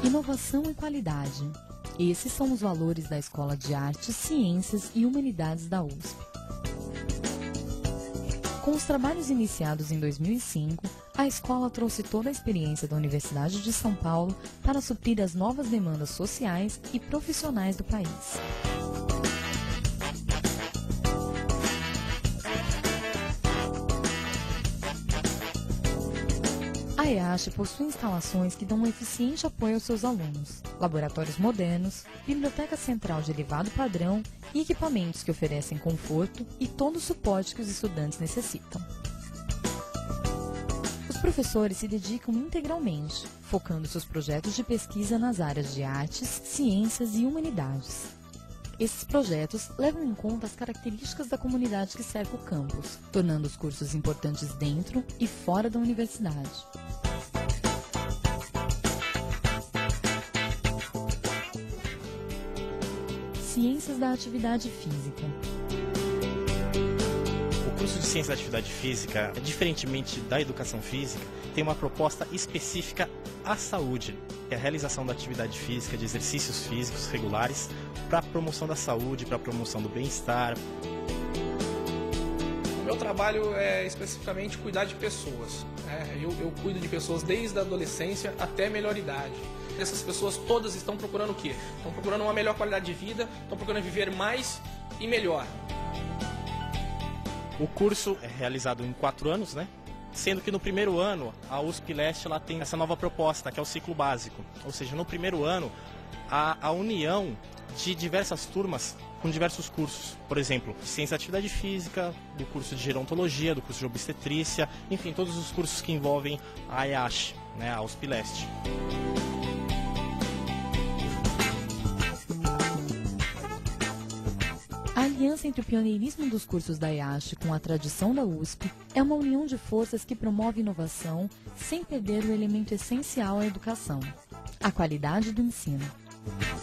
Inovação e qualidade. Esses são os valores da Escola de Artes, Ciências e Humanidades da USP. Com os trabalhos iniciados em 2005, a escola trouxe toda a experiência da Universidade de São Paulo para suprir as novas demandas sociais e profissionais do país. A EASH possui instalações que dão um eficiente apoio aos seus alunos, laboratórios modernos, biblioteca central de elevado padrão e equipamentos que oferecem conforto e todo o suporte que os estudantes necessitam. Os professores se dedicam integralmente, focando seus projetos de pesquisa nas áreas de artes, ciências e humanidades. Esses projetos levam em conta as características da comunidade que cerca o campus, tornando os cursos importantes dentro e fora da universidade. Ciências da Atividade Física. O curso de Ciências da Atividade Física, diferentemente da Educação Física, tem uma proposta específica à saúde, que é a realização da atividade física, de exercícios físicos regulares para a promoção da saúde, para a promoção do bem-estar. O meu trabalho é especificamente cuidar de pessoas. Eu cuido de pessoas desde a adolescência até a melhor idade. Essas pessoas todas estão procurando o quê? Estão procurando uma melhor qualidade de vida, estão procurando viver mais e melhor. O curso é realizado em 4 anos, né? Sendo que no primeiro ano, a USP Leste ela tem essa nova proposta, que é o ciclo básico. Ou seja, no primeiro ano, a união de diversas turmas com diversos cursos. Por exemplo, Ciência da Atividade Física, do curso de Gerontologia, do curso de Obstetrícia, enfim, todos os cursos que envolvem a EASH, né, a USP Leste. A aliança entre o pioneirismo dos cursos da EASH com a tradição da USP é uma união de forças que promove inovação sem perder o elemento essencial à educação: a qualidade do ensino.